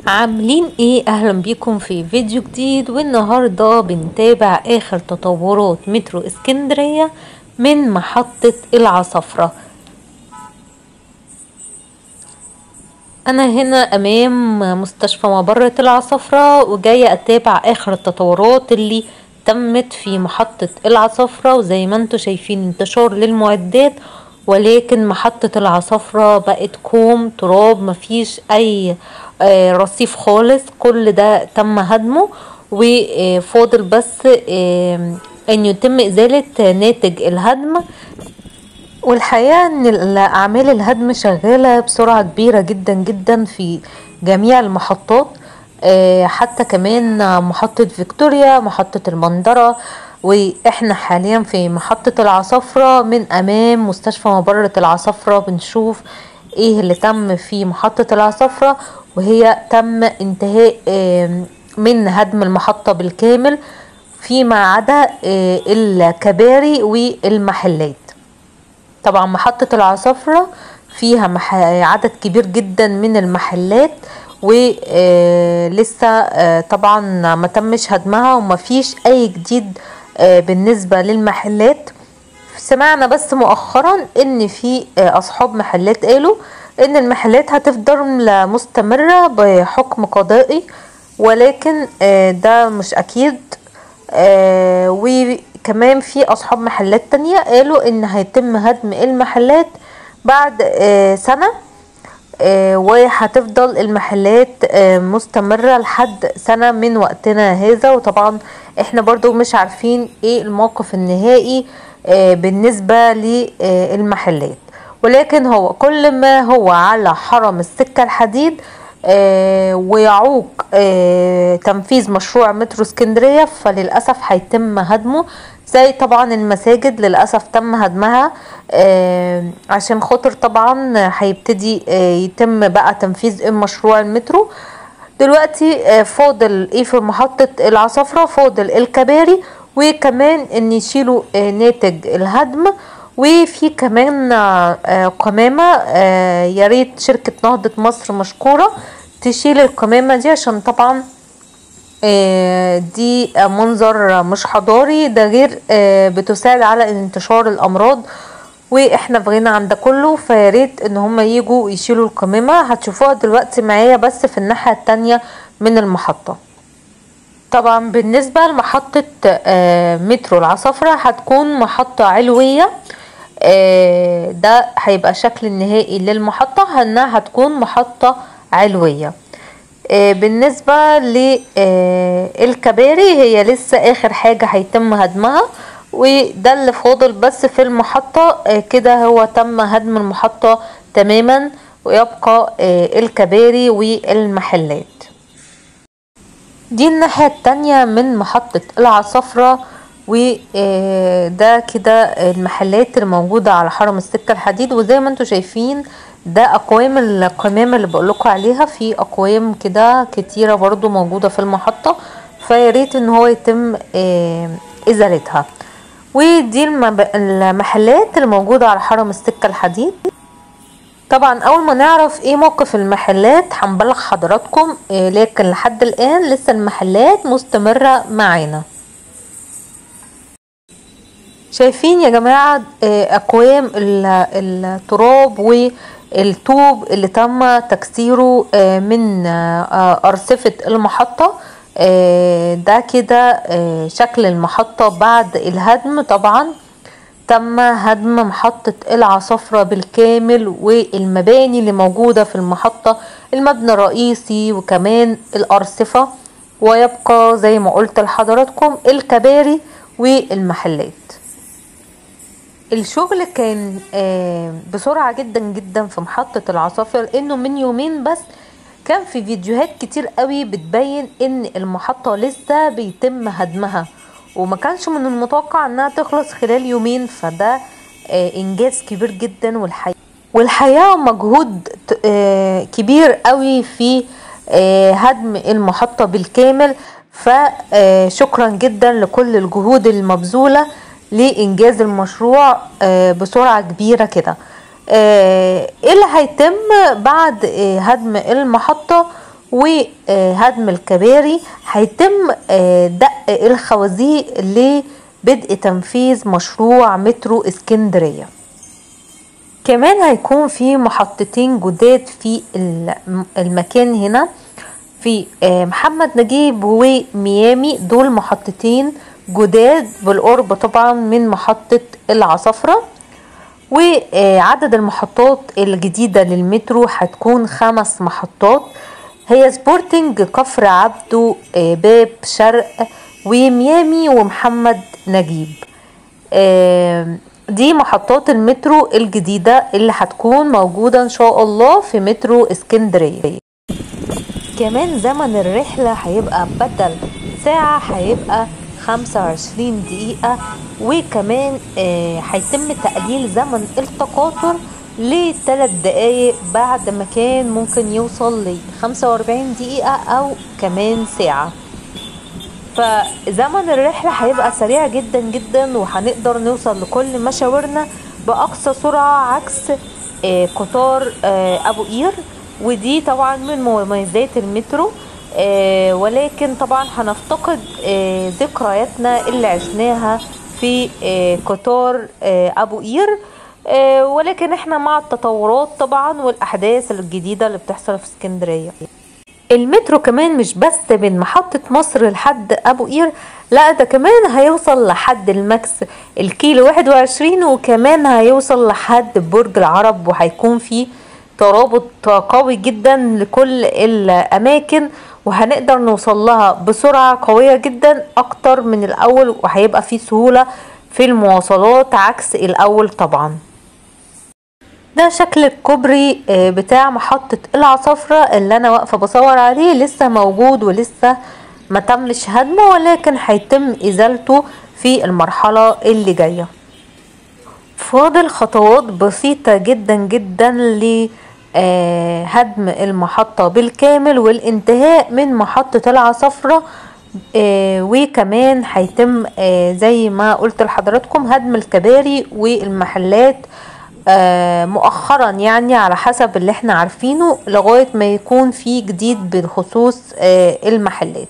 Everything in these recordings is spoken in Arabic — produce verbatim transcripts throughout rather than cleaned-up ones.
عاملين ايه؟ اهلا بيكم في فيديو جديد. والنهاردة بنتابع اخر تطورات مترو اسكندرية من محطة العصافرة. انا هنا امام مستشفى مبرة العصافرة وجاية اتابع اخر التطورات اللي تمت في محطة العصافرة. وزي ما انتوا شايفين انتشار للمعدات، ولكن محطة العصافرة بقت كوم تراب، مفيش اي آه رصيف خالص، كل ده تم هدمه وفاضل بس آه ان يتم ازالة ناتج الهدم. والحقيقة ان اعمال الهدم شغالة بسرعة كبيرة جدا جدا في جميع المحطات، آه حتى كمان محطة فيكتوريا، محطة المندرة. واحنا حاليا في محطة العصافرة من امام مستشفى مبرة العصافرة، بنشوف ايه اللي تم في محطة العصافرة. وهي تم انتهاء آه من هدم المحطة بالكامل فيما عدا آه الكباري والمحلات. طبعا محطة العصافرة فيها مح... عدد كبير جدا من المحلات ولسه طبعا ما تمش هدمها وما فيش اي جديد آه بالنسبة للمحلات. سمعنا بس مؤخرا ان في آه اصحاب محلات قالوا ان المحلات هتفضل مستمرة بحكم قضائي، ولكن آه ده مش اكيد. آه وكمان في اصحاب محلات تانية قالوا ان هيتم هدم المحلات بعد آه سنة، آه وهتفضل المحلات آه مستمرة لحد سنة من وقتنا هذا. وطبعا احنا برضو مش عارفين ايه الموقف النهائي آه بالنسبة للمحلات، ولكن هو كل ما هو على حرم السكة الحديد آه ويعوق آه تنفيذ مشروع مترو اسكندرية فللأسف هيتم هدمه. زي طبعا المساجد للأسف تم هدمها آه عشان خاطر طبعا هيبتدي آه يتم بقى تنفيذ مشروع المترو. دلوقتي آه فاضل ايه في محطة العصافرة؟ فاضل الكباري، وكمان ان يشيلوا آه ناتج الهدم. وفي كمان آه قمامة، آه يا ريت شركة نهضة مصر مشكورة تشيل القمامة دي، عشان طبعا آه دي منظر مش حضاري، ده غير آه بتساعد على انتشار الامراض واحنا في غنى عن ده كله. فياريت ان هم يجوا يشيلوا القمامة. هتشوفوها دلوقتي معايا بس في الناحية التانية من المحطة. طبعا بالنسبة لمحطة آه مترو العصافرة هتكون محطة علوية، آه ده هيبقى شكل النهائي للمحطة، انها هتكون محطة علوية. آه بالنسبة للكباري هي لسه اخر حاجة هيتم هدمها، وده اللي فاضل بس في المحطة. آه كده هو تم هدم المحطة تماما، ويبقى آه الكباري والمحلات. دي الناحية التانية من محطة العصافرة، وده كده المحلات الموجودة على حرم السكة الحديد. وزي ما انتوا شايفين ده اقوام القمامة اللي بقولكوا عليها، في اقوام كده كتيرة برضو موجودة في المحطة، فياريت ان هو يتم ازالتها. ودي المحلات الموجودة على حرم السكة الحديد. طبعا اول ما نعرف ايه موقف المحلات هنبلغ حضراتكم، إيه، لكن لحد الان لسه المحلات مستمرة معانا. شايفين يا جماعة إيه اقوام التراب والطوب اللي تم تكسيره إيه من ارصفة المحطة. إيه ده كده إيه شكل المحطة بعد الهدم. طبعا تم هدم محطة العصافرة بالكامل، والمباني اللي موجودة في المحطة المبنى الرئيسي وكمان الأرصفة، ويبقى زي ما قلت لحضراتكم الكباري والمحلات. الشغل كان بسرعة جدا جدا في محطة العصافرة، لأنه من يومين بس كان في فيديوهات كتير قوي بتبين ان المحطة لسه بيتم هدمها، وما كانش من المتوقع انها تخلص خلال يومين. فده آه انجاز كبير جدا، والحقيقة والحقيقة مجهود آه كبير قوي في آه هدم المحطة بالكامل. فشكرا جدا لكل الجهود المبذولة لإنجاز المشروع آه بسرعة كبيرة كده. ايه اللي هيتم بعد هدم المحطة وهدم الكباري هيتم دق الخوازيق لبدء تنفيذ مشروع مترو اسكندرية. كمان هيكون في محطتين جداد في المكان هنا في محمد نجيب وميامي، دول محطتين جداد بالقرب طبعا من محطة العصافرة. وعدد المحطات الجديدة للمترو هتكون خمس محطات، هي سبورتنج، كفر عبده، باب شرق، وميامي، ومحمد نجيب. دي محطات المترو الجديدة اللي هتكون موجودة ان شاء الله في مترو اسكندرية. كمان زمن الرحلة هيبقى بدل ساعة هيبقى خمسة وعشرين دقيقة، وكمان هيتم آه تقليل زمن التقاطر لثلاث دقايق بعد ما كان ممكن يوصل ل خمسة واربعين دقيقة او كمان ساعة. فزمن الرحلة هيبقى سريع جدا جدا، وهنقدر نوصل لكل مشاورنا بأقصى سرعة عكس آه قطار آه أبو قير، ودي طبعا من مميزات المترو. آه ولكن طبعا هنفتقد آه ذكرياتنا اللي عشناها في آه قطار آه أبو قير. آه ولكن احنا مع التطورات طبعا والأحداث الجديدة اللي بتحصل في اسكندرية. المترو كمان مش بس من محطة مصر لحد أبو قير، لا ده كمان هيوصل لحد الماكس الكيلو واحد وعشرين، وكمان هيوصل لحد برج العرب، وهيكون فيه ترابط قوي جدا لكل الأماكن، وهنقدر نوصل لها بسرعة قوية جدا أكتر من الأول، وهيبقى فيه سهولة في المواصلات عكس الأول طبعا. ده شكل الكوبري بتاع محطة العصافرة اللي انا واقفة بصور عليه، لسه موجود ولسه ما تمش هدمه، ولكن هيتم ازالته في المرحلة اللي جاية. فاضل خطوات بسيطة جدا جدا لهدم المحطة بالكامل والانتهاء من محطة العصافرة. وكمان هيتم زي ما قلت لحضراتكم هدم الكباري والمحلات آه مؤخرا، يعني على حسب اللي احنا عارفينه، لغاية ما يكون في جديد بخصوص آه المحلات.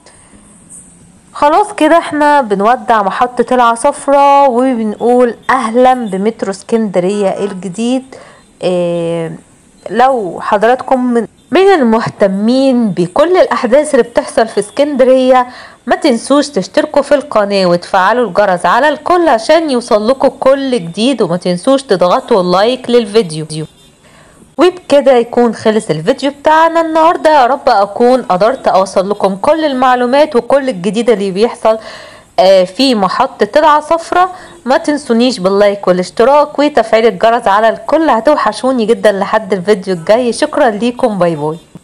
خلاص كده احنا بنودع محطة العصافرة وبنقول اهلا بمترو اسكندرية الجديد. آه لو حضراتكم من من المهتمين بكل الاحداث اللي بتحصل في اسكندرية، ما تنسوش تشتركوا في القناة وتفعلوا الجرس على الكل عشان يوصل لكم كل جديد، وما تنسوش تضغطوا اللايك للفيديو. وبكده يكون خلص الفيديو بتاعنا النهاردة. يا رب اكون قدرت اوصل لكم كل المعلومات وكل الجديد اللي بيحصل في محطة العصافرة. ما تنسونيش باللايك والاشتراك وتفعيل الجرس على الكل، هتوحشوني جدا. لحد الفيديو الجاي، شكرا ليكم، باي باي.